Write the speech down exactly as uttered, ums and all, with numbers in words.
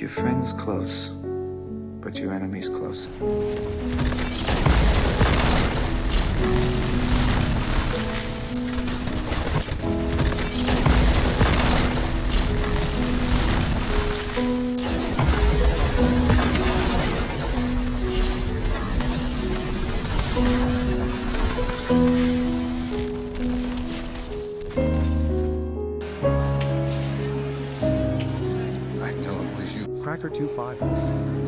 your friends close, but your enemies closer. I know it was you. Cracker two five four.